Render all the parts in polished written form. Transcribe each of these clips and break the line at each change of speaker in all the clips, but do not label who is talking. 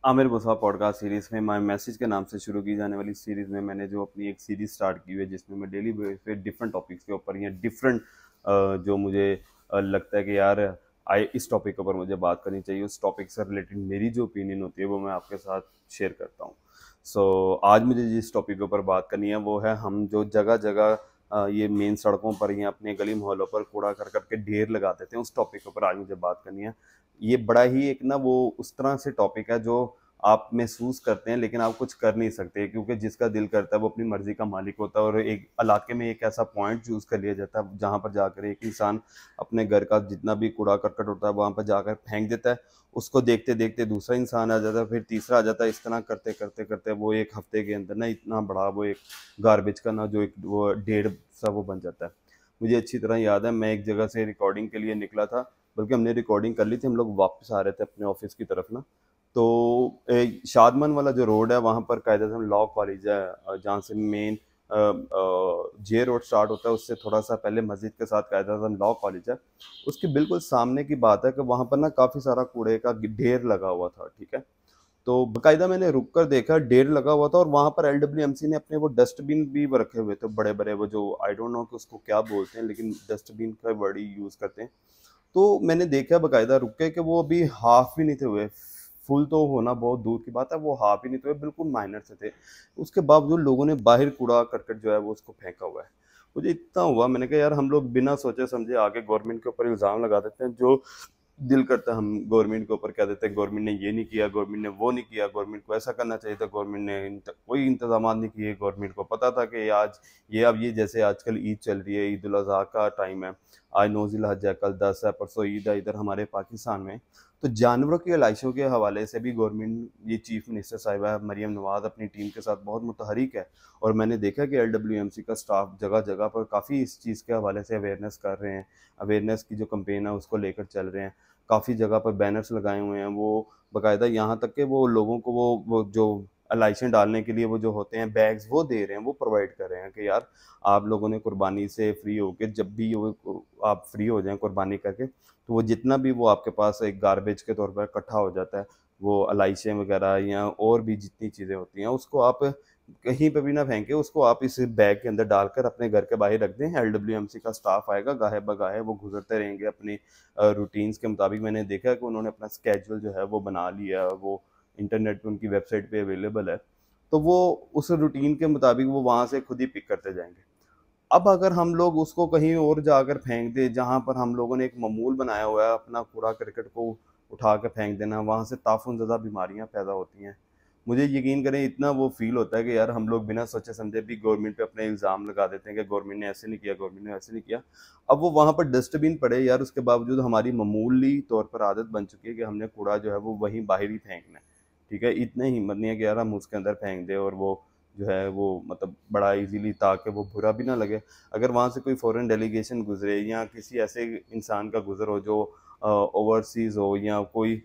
Aamir Musa podcast series में my message के नाम से शुरू की जाने वाली सीरीज़ में मैंने जो अपनी एक सीरीज़ स्टार्ट की हुई है जिसमें मैं डेली बेसिस पे डिफरेंट टॉपिक्स के ऊपर या डिफरेंट जो मुझे लगता है कि यार आई इस टॉपिक के ऊपर मुझे बात करनी चाहिए, उस टॉपिक से रिलेटेड मेरी जो ओपिनियन होती है वो मैं आपके साथ शेयर करता हूँ। आज मुझे जिस टॉपिक के ऊपर बात करनी है वो है हम जो जगह जगह ये मेन सड़कों पर या अपने गली मोहल्लों पर कूड़ा कर करके ढेर लगा देते हैं, उस टॉपिक के ऊपर आज मुझे बात करनी है। ये बड़ा ही एक ना वो उस तरह से टॉपिक है जो आप महसूस करते हैं लेकिन आप कुछ कर नहीं सकते, क्योंकि जिसका दिल करता है वो अपनी मर्जी का मालिक होता है और एक इलाके में एक ऐसा पॉइंट चूज कर लिया जाता है जहां पर जाकर एक इंसान अपने घर का जितना भी कूड़ा करकट होता है वहां पर जाकर फेंक देता है। उसको देखते देखते दूसरा इंसान आ जाता है, फिर तीसरा आ जाता है। इस तरह करते करते करते वो एक हफ्ते के अंदर ना इतना बड़ा वो एक गार्बेज का ना जो एक वो ढेर सा वो बन जाता है। मुझे अच्छी तरह याद है, मैं एक जगह से रिकॉर्डिंग के लिए निकला था, बल्कि हमने रिकॉर्डिंग कर ली थी, हम लोग वापस आ रहे थे अपने ऑफिस की तरफ ना। तो शादमन वाला जो रोड है वहाँ पर कायदे से लॉ कॉलेज है, जहाँ से मेन जे रोड स्टार्ट होता है, उससे थोड़ा सा पहले मस्जिद के साथ कायदा से लॉ कॉलेज है। उसके बिल्कुल सामने की बात है कि वहाँ पर ना काफ़ी सारा कूड़े का ढेर लगा हुआ था, ठीक है। तो बकायदा मैंने रुक कर देखा, ढेर लगा हुआ था और वहाँ पर LWMC ने अपने वो डस्टबिन भी रखे हुए थे, बड़े बड़े, वो जो आई डोंट नो कि उसको क्या बोलते हैं, लेकिन डस्टबिन का वर्ड ही यूज़ करते हैं। तो मैंने देखा बकायदा रुक के कि वो अभी हाफ भी नहीं थे हुए। फुल तो होना बहुत दूर की बात है, वो हाफ ही नहीं थे हुए, बिल्कुल माइनर से थे। उसके बावजूद लोगों ने बाहर कूड़ा करकट जो है वो उसको फेंका हुआ है। मुझे इतना हुआ, मैंने कहा यार हम लोग बिना सोचे समझे आगे गवर्नमेंट के ऊपर इल्ज़ाम लगा देते हैं। जो दिल करता है हम गवर्नमेंट के ऊपर कह देते हैं गवर्नमेंट ने ये नहीं किया, गवर्नमेंट ने वो नहीं किया, गवर्नमेंट को ऐसा करना चाहिए था, गवर्नमेंट ने कोई इंतजाम नहीं किए, गवर्नमेंट को पता था कि आज ये अब ये जैसे आजकल ईद चल रही है, ईद उल अजहा का टाइम है, आज 9 ज़िलहज है, कल 10 है, परसों ईद है इधर हमारे पाकिस्तान में। तो जानवरों की अलाइशों के हवाले से भी गवर्नमेंट, ये चीफ मिनिस्टर साहिबा मरियम नवाज अपनी टीम के साथ बहुत मुतहरिक है। और मैंने देखा कि LWMC का स्टाफ जगह जगह पर काफ़ी इस चीज़ के हवाले से अवेयरनेस कर रहे हैं, अवेयरनेस की जो कंपेन है उसको लेकर चल रहे हैं। काफ़ी जगह पर बैनर्स लगाए हुए हैं, वो बाकायदा यहाँ तक कि वो लोगों को वो जो अलाइशें डालने के लिए वो जो होते हैं बैग्स वो दे रहे हैं, वो प्रोवाइड कर रहे हैं कि यार आप लोगों ने कुर्बानी से फ्री होकर जब भी वो आप फ्री हो जाएं कुर्बानी करके, तो वो जितना भी वो आपके पास एक गार्बेज के तौर पर इकट्ठा हो जाता है, वो अलाइशें वगैरह या और भी जितनी चीज़ें होती हैं उसको आप कहीं पे भी ना फेंके, उसको आप इस बैग के अंदर डालकर अपने घर के बाहर रख दें। LWMC का स्टाफ आएगा, गाहे बगाहे वो गुजरते रहेंगे अपनी रूटीन्स के मुताबिक। मैंने देखा है कि उन्होंने अपना स्केड्यूल जो है वो बना लिया है, वो इंटरनेट पे उनकी वेबसाइट पे अवेलेबल है। तो वो उस रूटीन के मुताबिक वो वहाँ से खुद ही पिक करते जाएंगे। अब अगर हम लोग उसको कहीं और जाकर फेंक दें जहाँ पर हम लोगों ने एक मामूल बनाया हुआ है अपना कूड़ा करकट को उठा के फेंक देना, वहाँ से ताफुन ज़्यादा बीमारियाँ पैदा होती हैं। मुझे यकीन करें इतना वो फील होता है कि यार हम लोग बिना सोचे समझे भी गवर्नमेंट पे अपने इल्ज़ाम लगा देते हैं कि गवर्नमेंट ने ऐसे नहीं किया, गवर्नमेंट ने ऐसे नहीं किया। अब वो वहाँ पर डस्टबिन पड़े यार, उसके बावजूद हमारी मामूली तौर पर आदत बन चुकी है कि हमने कूड़ा जो है वो वहीं बाहर ही फेंकना है, ठीक है। इतने हिम्मत नहीं है कि यार हम उसके अंदर फेंक दें और वो जो है वो मतलब बड़ा इजीली, ताकि वो बुरा भी ना लगे। अगर वहाँ से कोई फॉरेन डेलीगेशन गुजरे या किसी ऐसे इंसान का गुजर हो जो ओवरसीज़ हो या कोई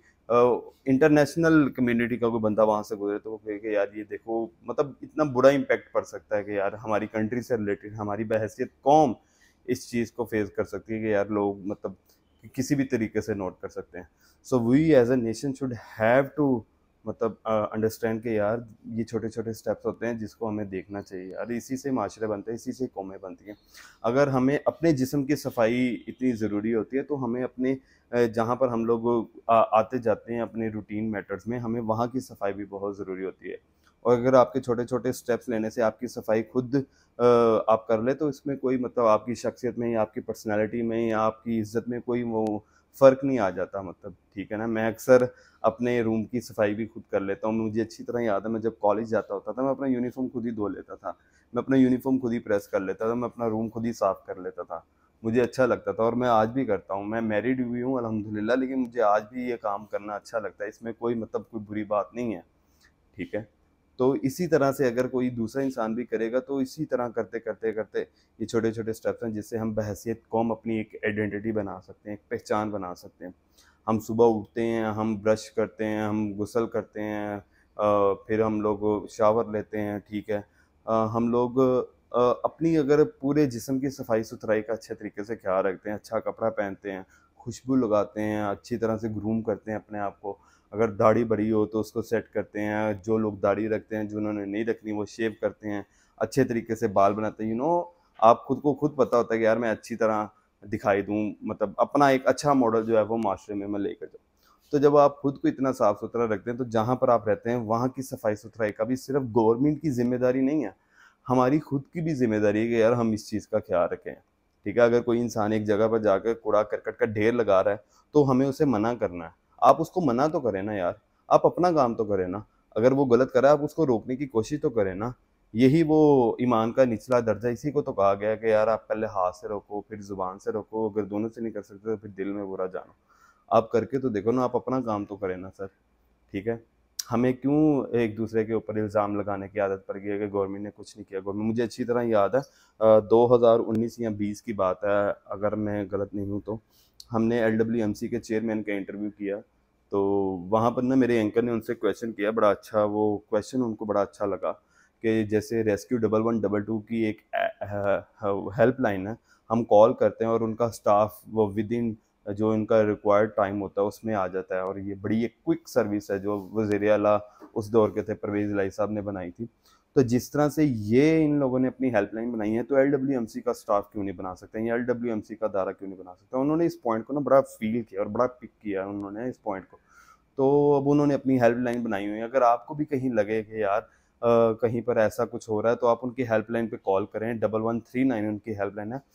इंटरनेशनल कम्युनिटी का कोई बंदा वहाँ से गुजरे, तो वो कहे कि यार ये देखो, मतलब इतना बुरा इम्पैक्ट पड़ सकता है कि यार हमारी कंट्री से रिलेटेड हमारी बहैसियत कौम इस चीज़ को फेस कर सकती है कि यार लोग मतलब किसी भी तरीके से नोट कर सकते हैं। So we as a nation should have to मतलब अंडरस्टैंड कि यार ये छोटे छोटे स्टेप्स होते हैं जिसको हमें देखना चाहिए यार, इसी से माशरे बनते हैं, इसी से कौमें बनती हैं। अगर हमें अपने जिस्म की सफाई इतनी ज़रूरी होती है तो हमें अपने जहाँ पर हम लोग आते जाते हैं अपने रूटीन मैटर्स में, हमें वहाँ की सफाई भी बहुत ज़रूरी होती है। और अगर आपके छोटे छोटे स्टेप्स लेने से आपकी सफाई खुद आप कर ले तो इसमें कोई मतलब आपकी शख्सियत में या आपकी पर्सनैलिटी में या आपकी इज्जत में कोई वो फ़र्क नहीं आ जाता, मतलब ठीक है ना। मैं अक्सर अपने रूम की सफाई भी खुद कर लेता हूँ। मुझे अच्छी तरह याद है, मैं जब कॉलेज जाता होता था मैं अपना यूनिफ़ॉर्म खुद ही धो लेता था, मैं अपना यूनिफ़ॉर्म खुद ही प्रेस कर लेता था, मैं अपना रूम खुद ही साफ़ कर लेता था। मुझे अच्छा लगता था और मैं आज भी करता हूँ। मैं मैरिड भी हूँ अल्हम्दुलिल्लाह, लेकिन मुझे आज भी ये काम करना अच्छा लगता है, इसमें कोई मतलब कोई बुरी बात नहीं है, ठीक है। तो इसी तरह से अगर कोई दूसरा इंसान भी करेगा तो इसी तरह करते करते करते ये छोटे छोटे स्टेप्स हैं जिससे हम बहैसियत कौम अपनी एक आइडेंटिटी बना सकते हैं, एक पहचान बना सकते हैं। हम सुबह उठते हैं, हम ब्रश करते हैं, हम गुस्ल करते हैं, फिर हम लोग शावर लेते हैं, ठीक है। हम लोग अपनी अगर पूरे जिस्म की सफाई सुथराई का अच्छे तरीके से ख्याल रखते हैं, अच्छा कपड़ा पहनते हैं, खुशबू लगाते हैं, अच्छी तरह से ग्रूम करते हैं अपने आप को, अगर दाढ़ी बड़ी हो तो उसको सेट करते हैं, जो लोग दाढ़ी रखते हैं, जिन्होंने नहीं रखनी वो शेव करते हैं, अच्छे तरीके से बाल बनाते हैं। आप खुद को खुद पता होता है कि यार मैं अच्छी तरह दिखाई दूँ, मतलब अपना एक अच्छा मॉडल जो है वो माशरे में मैं लेकर जाऊँ। तो जब आप खुद को इतना साफ सुथरा रखते हैं तो जहाँ पर आप रहते हैं वहाँ की सफाई सुथराई का भी सिर्फ गवर्नमेंट की जिम्मेदारी नहीं है, हमारी खुद की भी जिम्मेदारी है कि यार हम इस चीज़ का ख्याल रखें। ठीक है, अगर कोई इंसान एक जगह पर जाकर कूड़ा करकट का ढेर लगा रहा है तो हमें उसे मना करना है। आप उसको मना तो करें ना यार, आप अपना काम तो करें ना। अगर वो गलत कर रहा है आप उसको रोकने की कोशिश तो करें ना। यही वो ईमान का निचला दर्जा, इसी को तो कहा गया है कि यार आप पहले हाथ से रोको फिर जुबान से रोको, अगर दोनों से नहीं कर सकते तो फिर दिल में बुरा जानो। आप करके तो देखो ना, आप अपना काम तो करें ना सर। ठीक है, हमें क्यों एक दूसरे के ऊपर इल्ज़ाम लगाने की आदत पड़ गई है कि गवर्नमेंट ने कुछ नहीं किया। गवर्नमेंट, मुझे अच्छी तरह याद है 2019 या 20 की बात है, अगर मैं गलत नहीं हूँ तो हमने LWMC के चेयरमैन का इंटरव्यू किया। तो वहाँ पर ना मेरे एंकर ने उनसे क्वेश्चन किया, बड़ा अच्छा वो क्वेश्चन उनको बड़ा अच्छा लगा कि जैसे रेस्क्यू 1112 की एक हेल्पलाइन है, हम कॉल करते हैं और उनका स्टाफ वो विद इन जो इनका रिक्वायर्ड टाइम होता है उसमें आ जाता है, और ये बड़ी एक क्विक सर्विस है जो वज़ीर आला उस दौर के थे परवेज़ इलाही साहब ने बनाई थी। तो जिस तरह से ये इन लोगों ने अपनी हेल्पलाइन बनाई है तो LWMC का स्टाफ क्यों नहीं बना सकते, या LWMC का दायरा क्यों नहीं बना सकता। उन्होंने इस पॉइंट को ना बड़ा फील किया और बड़ा पिक किया उन्होंने इस पॉइंट को। तो अब उन्होंने अपनी हेल्पलाइन बनाई हुई है। अगर आपको भी कहीं लगे कि यार कहीं पर ऐसा कुछ हो रहा है तो आप उनकी हेल्पलाइन पे कॉल करें, 1139 उनकी हेल्पलाइन है।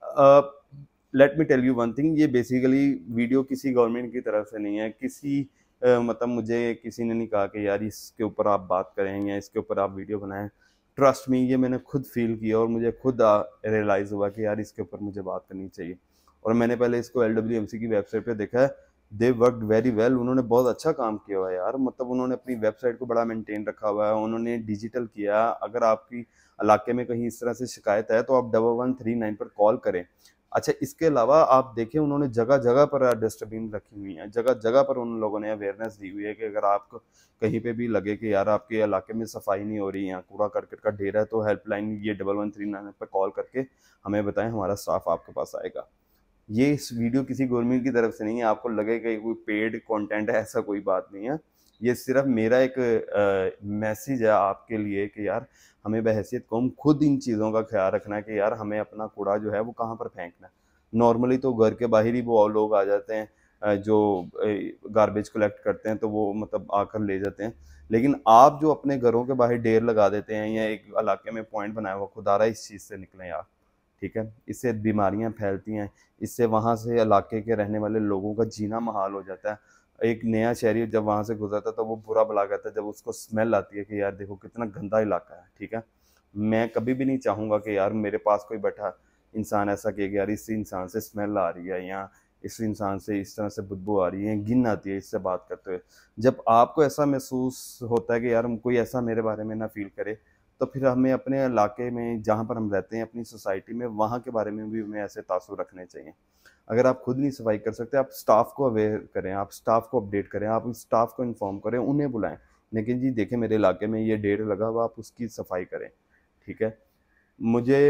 Let me tell you one thing, ये बेसिकली वीडियो किसी गवर्नमेंट की तरफ से नहीं है, किसी मतलब मुझे किसी ने नहीं कहा कि यार इसके ऊपर आप बात करें या इसके ऊपर आप वीडियो बनाएं। ट्रस्ट मी, ये मैंने खुद फील किया और मुझे खुद रियलाइज़ हुआ कि यार इसके ऊपर मुझे बात करनी चाहिए। और मैंने पहले इसको LWMC की वेबसाइट पे देखा है, दे वर्कड वेरी वेल, उन्होंने बहुत अच्छा काम किया हुआ है यार। मतलब उन्होंने अपनी वेबसाइट को बड़ा मेंटेन रखा हुआ है, उन्होंने डिजिटल किया। अगर आपकी इलाके में कहीं इस तरह से शिकायत है तो आप 1139 पर कॉल करें। अच्छा, इसके अलावा आप देखें उन्होंने जगह जगह पर डस्टबिन रखी हुई हैं, जगह जगह पर उन लोगों ने अवेयरनेस दी हुई है कि अगर आपको कहीं पे भी लगे कि यार आपके इलाके में सफाई नहीं हो रही है, कूड़ा करकट का ढेर है, तो हेल्पलाइन ये 1139 पर कॉल करके हमें बताएं, हमारा स्टाफ आपके पास आएगा। ये इस वीडियो किसी गवर्नमेंट की तरफ से नहीं है, आपको लगेगा कोई पेड कंटेंट है, ऐसा कोई बात नहीं है। ये सिर्फ मेरा एक मैसेज है आपके लिए कि यार हमें बहैसियत कौम खुद इन चीज़ों का ख्याल रखना है कि यार हमें अपना कूड़ा जो है वो कहाँ पर फेंकना है। नॉर्मली तो घर के बाहर ही वो लोग आ जाते हैं जो गार्बेज कलेक्ट करते हैं, तो वो मतलब आकर ले जाते हैं। लेकिन आप जो अपने घरों के बाहर ढेर लगा देते हैं या एक इलाके में पॉइंट बनाया हुआ, खुदारा इस चीज़ से निकलें यार। ठीक है, इससे बीमारियां फैलती हैं, इससे वहाँ से इलाके के रहने वाले लोगों का जीना महाल हो जाता है। एक नया शहरी जब वहाँ से गुजरता है तो वो बुरा भला कहता है जब उसको स्मेल आती है कि यार देखो कितना गंदा इलाका है। ठीक है, मैं कभी भी नहीं चाहूँगा कि यार मेरे पास कोई बैठा इंसान ऐसा कहे कि यार इस इंसान से स्मेल आ रही है या इस इंसान से इस तरह से बदबू आ रही है, घिन आती है इससे बात करते हुए। जब आपको ऐसा महसूस होता है कि यार कोई ऐसा मेरे बारे में ना फील करे, तो फिर हमें अपने इलाके में जहाँ पर हम रहते हैं, अपनी सोसाइटी में, वहाँ के बारे में भी हमें ऐसे तासुर रखने चाहिए। अगर आप खुद नहीं सफाई कर सकते, आप स्टाफ को अवेयर करें, आप स्टाफ को अपडेट करें, आप उस स्टाफ को इन्फॉर्म करें, उन्हें बुलाएं। लेकिन जी देखें मेरे इलाके में ये ढेर लगा हुआ, आप उसकी सफाई करें। ठीक है, मुझे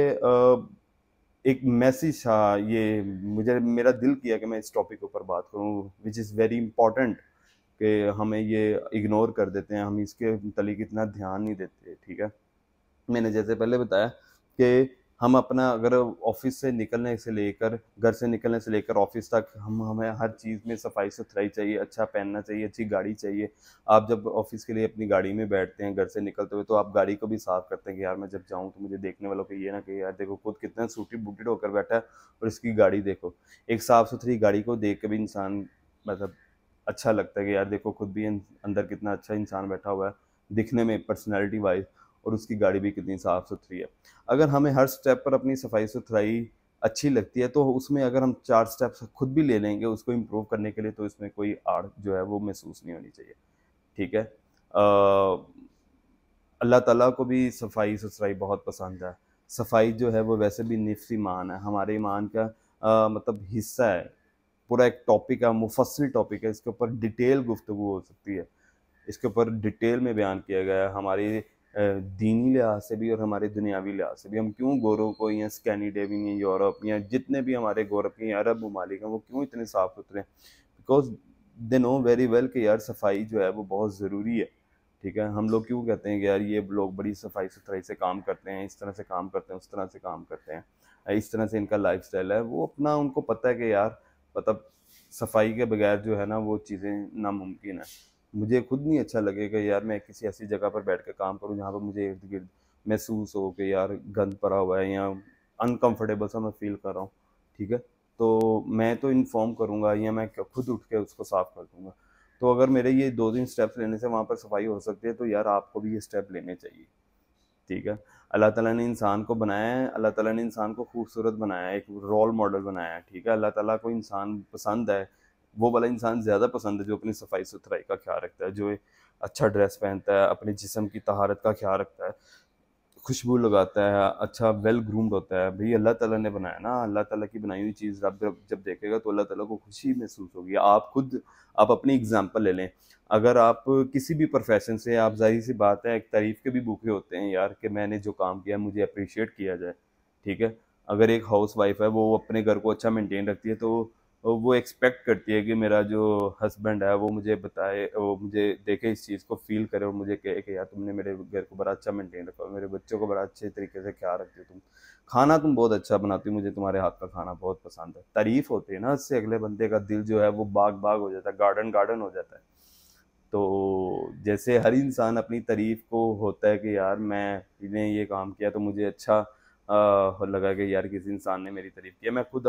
एक मैसेज था, ये मुझे मेरा दिल किया कि मैं इस टॉपिक के ऊपर बात करूं विच इज़ वेरी इंपॉर्टेंट, कि हमें ये इग्नोर कर देते हैं, हम इसके तलीक इतना ध्यान नहीं देते। ठीक है, मैंने जैसे पहले बताया कि हम अपना अगर ऑफिस से निकलने से लेकर, घर से निकलने से लेकर ऑफिस तक, हम हमें हर चीज़ में सफाई सुथराई चाहिए, अच्छा पहनना चाहिए, अच्छी गाड़ी चाहिए। आप जब ऑफिस के लिए अपनी गाड़ी में बैठते हैं घर से निकलते हुए तो आप गाड़ी को भी साफ करते हैं कि यार मैं जब जाऊं तो मुझे देखने वालों को ये ना कि यार देखो खुद कितना सूटेड बूटेड होकर बैठा है और इसकी गाड़ी देखो। एक साफ सुथरी गाड़ी को देख के भी इंसान मतलब अच्छा लगता है कि यार देखो खुद भी अंदर कितना अच्छा इंसान बैठा हुआ है दिखने में, पर्सनैलिटी वाइज, और उसकी गाड़ी भी कितनी साफ़ सुथरी है। अगर हमें हर स्टेप पर अपनी सफाई सुथराई अच्छी लगती है तो उसमें अगर हम 4 स्टेप्स खुद भी ले लेंगे उसको इम्प्रूव करने के लिए, तो इसमें कोई आड़ जो है वो महसूस नहीं होनी चाहिए। ठीक है, अल्लाह ताला को भी सफाई सुथराई बहुत पसंद है। सफाई जो है वो वैसे भी निफ्स ईमान है, हमारे ईमान का मतलब हिस्सा है। पूरा एक टॉपिक है, मुफस्सिल टॉपिक है, इसके ऊपर डिटेल गुफ्तगू हो सकती है, इसके ऊपर डिटेल में बयान किया गया है हमारी दीनी लिहाज से भी और हमारे दुनियावी लिहाज से भी। हम क्यों गोरों को या स्कैंडिनेवियन या यूरोप या जितने भी हमारे गोरब के अरब ममालिक हैं वो क्यों इतने साफ सुथरे हैं? Because they know very well कि यार सफाई जो है वो बहुत ज़रूरी है। ठीक है, हम लोग क्यों कहते हैं कि यार ये लोग बड़ी सफाई सुथराई से काम करते हैं, इस तरह से काम करते हैं, उस तरह से काम करते हैं, इस तरह से इनका लाइफस्टाइल है, वो अपना उनको पता है कि यार मतलब सफाई के बगैर जो है ना वो चीज़ें नामुमकिन है। मुझे खुद नहीं अच्छा लगेगा यार मैं किसी ऐसी जगह पर बैठ कर काम करूँ जहाँ पर मुझे इर्द गिर्द महसूस हो कि यार गंद पड़ा हुआ है या अनकंफर्टेबल सा मैं फील कर रहा हूँ। ठीक है, तो मैं तो इन्फॉर्म करूँगा या मैं खुद उठ के उसको साफ कर दूंगा। तो अगर मेरे ये 2-3 स्टेप्स लेने से वहाँ पर सफाई हो सकती है तो यार आपको भी ये स्टेप लेने चाहिए। ठीक है, अल्लाह ताला ने इंसान को बनाया है, अल्लाह ताला ने इंसान को खूबसूरत बनाया है, एक रोल मॉडल बनाया है। ठीक है, अल्लाह ताला को इंसान पसंद है, वो वाला इंसान ज़्यादा पसंद है जो अपनी सफाई सुथराई का ख्याल रखता है, जो एक अच्छा ड्रेस पहनता है, अपने जिस्म की तहारत का ख्याल रखता है, खुशबू लगाता है, अच्छा वेल ग्रूम्ड होता है। भाई अल्लाह ताला ने बनाया ना, अल्लाह ताला की बनाई हुई चीज़ रब जब जब देखेगा तो अल्लाह ताला को खुशी महसूस होगी। आप अपनी एग्जांपल ले लें, अगर आप किसी भी प्रोफेशन से, आप जाहिर सी बात है एक तारीफ के भी भूखे होते हैं यार कि मैंने जो काम किया मुझे अप्रिशिएट किया जाए। ठीक है, अगर एक हाउस वाइफ है वो अपने घर को अच्छा मेंटेन रखती है तो वो एक्सपेक्ट करती है कि मेरा जो हस्बैंड है वो मुझे बताए, वो मुझे देखे, इस चीज़ को फील करे और मुझे कहे कि यार तुमने मेरे घर को बड़ा अच्छा मेंटेन रखा, मेरे बच्चों को बड़ा अच्छे तरीके से ख्याल रखते हो, तुम खाना तुम बहुत अच्छा बनाती हो, मुझे तुम्हारे हाथ का खाना बहुत पसंद है। तारीफ होती है ना, उससे अगले बंदे का दिल जो है वो बाग बाग हो जाता है, गार्डन गार्डन हो जाता है। तो जैसे हर इंसान अपनी तारीफ को होता है कि यार मैंने ये काम किया तो मुझे अच्छा लगा कि यार किसी इंसान ने मेरी तारीफ की। मैं खुद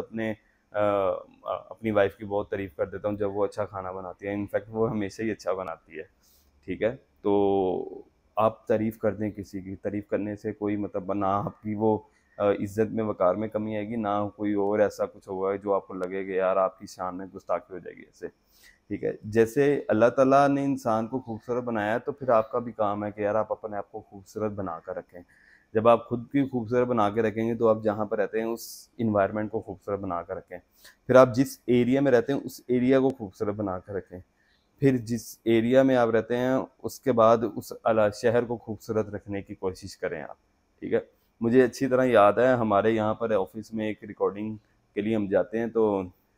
अपनी वाइफ की बहुत तारीफ कर देता हूँ जब वो अच्छा खाना बनाती है, इनफैक्ट वो हमेशा ही अच्छा बनाती है। ठीक है, तो आप तारीफ कर दें, किसी की तारीफ करने से कोई मतलब ना आपकी वो इज्जत में वकार में कमी आएगी, ना कोई और ऐसा कुछ होगा जो आपको लगे कि यार आपकी शान में गुस्ताखी हो जाएगी ऐसे। ठीक है, जैसे अल्लाह ताला ने इंसान को खूबसूरत बनाया है तो फिर आपका भी काम है कि यार आप अपने आप को खूबसूरत बना कर रखें। जब आप खुद की खूबसूरत बना के रखेंगे तो आप जहाँ पर रहते हैं उस इन्वायरमेंट को खूबसूरत बना कर रखें। फिर आप जिस एरिया में रहते हैं उस एरिया को खूबसूरत बना कर रखें। फिर जिस एरिया में आप रहते हैं उसके बाद उस शहर को खूबसूरत रखने की कोशिश करें आप। ठीक है, मुझे अच्छी तरह याद है हमारे यहाँ पर ऑफिस में एक रिकॉर्डिंग के लिए हम जाते हैं तो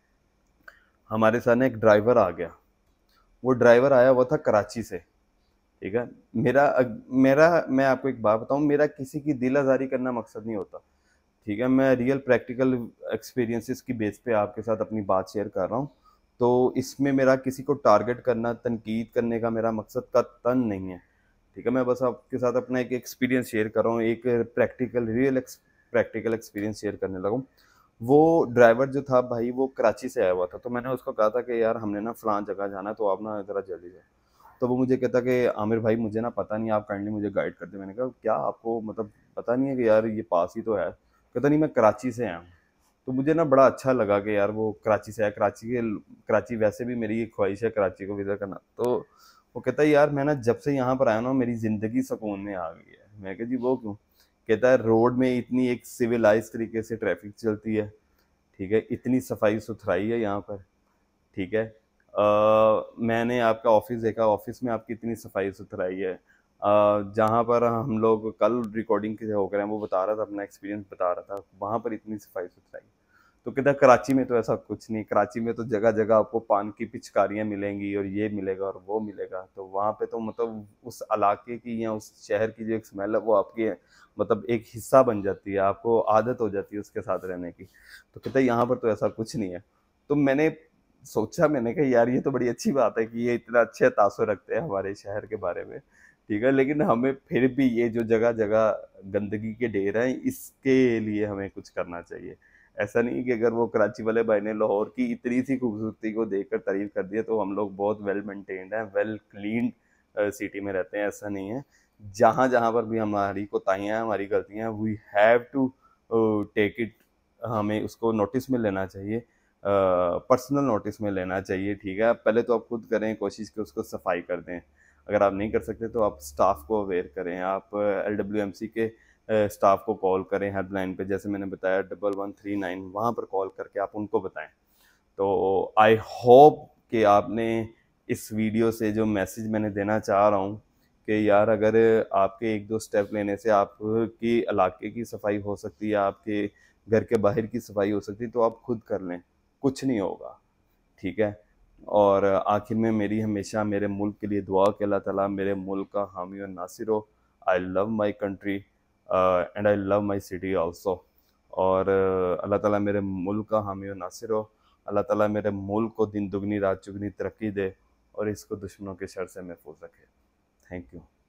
हमारे साथ ना एक ड्राइवर आ गया। वो ड्राइवर आया हुआ था कराची से। ठीक है, मेरा मेरा मैं आपको एक बात बताऊं, मेरा किसी की दिल आज़ारी करना मकसद नहीं होता। ठीक है, मैं रियल प्रैक्टिकल एक्सपीरियंसेस की बेस पे आपके साथ अपनी बात शेयर कर रहा हूँ। तो इसमें मेरा किसी को टारगेट करना, तनकीद करने का मेरा मकसद का तन नहीं है। ठीक है, मैं बस आपके साथ अपना एक एक्सपीरियंस शेयर कर रहा हूँ, एक प्रैक्टिकल एक्सपीरियंस शेयर करने लगा हूँ। वो ड्राइवर जो था भाई वो कराची से आया हुआ था, तो मैंने उसको कहा था कि यार हमने ना फलां जगह जाना है तो आप ना ज़रा जल्दी जाओ। तो वो मुझे कहता कि आमिर भाई मुझे ना पता नहीं, आप काइंडली मुझे गाइड कर दे। मैंने कहा क्या आपको मतलब पता नहीं है कि यार ये पास ही तो है? कहता नहीं मैं कराची से आया हूँ। तो मुझे ना बड़ा अच्छा लगा कि यार वो कराची से आया, कराची वैसे भी मेरी एक ख्वाहिश है कराची को विजिट करना। तो वो कहता है यार मैं ना जब से यहाँ पर आया ना मेरी ज़िंदगी सुकून में आ गई है। मैं कहा जी वो क्यों? कहता है रोड में इतनी एक सिविलाइज तरीके से ट्रैफिक चलती है। ठीक है, इतनी सफाई सुथराई है यहाँ पर। ठीक है, मैंने आपका ऑफिस देखा, ऑफिस में आपकी इतनी सफाई सुथराई है। जहाँ पर हम लोग कल रिकॉर्डिंग के हो गए वो बता रहा था, अपना एक्सपीरियंस बता रहा था, वहाँ पर इतनी सफाई सुथराई। तो कहता कराची में तो ऐसा कुछ नहीं, कराची में तो जगह जगह आपको पान की पिचकारियाँ मिलेंगी और ये मिलेगा और वो मिलेगा। तो वहाँ पे तो मतलब उस इलाके की या उस शहर की जो एक स्मेल है वो आपकी मतलब एक हिस्सा बन जाती है, आपको आदत हो जाती है उसके साथ रहने की। तो कहता है यहाँ पर तो ऐसा कुछ नहीं है। तो मैंने कहा यार ये तो बड़ी अच्छी बात है कि ये इतना अच्छे तासुर रखते हैं हमारे शहर के बारे में। ठीक है, लेकिन हमें फिर भी ये जो जगह जगह गंदगी के ढेर हैं इसके लिए हमें कुछ करना चाहिए। ऐसा नहीं कि अगर वो कराची वाले भाई ने लाहौर की इतनी सी खूबसूरती को देखकर तारीफ कर दिया तो हम लोग बहुत वेल मेंटेन्ड हैं, वेल क्लीन सिटी में रहते हैं, ऐसा नहीं है। जहाँ जहाँ पर भी हमारी कोताहियाँ हैं, हमारी गलतियाँ, we have to take it, हमें उसको नोटिस में लेना चाहिए, पर्सनल नोटिस में लेना चाहिए। ठीक है, पहले तो आप खुद करें कोशिश कि उसको सफाई कर दें। अगर आप नहीं कर सकते तो आप स्टाफ को अवेयर करें, आप LWMC के स्टाफ को कॉल करें हेल्पलाइन पे, जैसे मैंने बताया 1139, वहाँ पर कॉल करके आप उनको बताएं। तो आई होप कि आपने इस वीडियो से जो मैसेज मैंने देना चाह रहा हूँ कि यार अगर आपके एक दो स्टेप लेने से आपकी इलाके की सफाई हो सकती है, आपके घर के बाहर की सफाई हो सकती है, तो आप खुद कर लें, कुछ नहीं होगा। ठीक है, और आखिर में मेरी हमेशा मेरे मुल्क के लिए दुआ कि अल्लाह ताला मेरे मुल्क का हामी और नासिर हो। I love my country and I love my city also. और अल्लाह ताला मेरे मुल्क का हामी और नासिर हो। अल्लाह ताला मेरे मुल्क को दिन दुगनी रात चुगनी तरक्की दे और इसको दुश्मनों के शर से महफूज रखे। Thank you.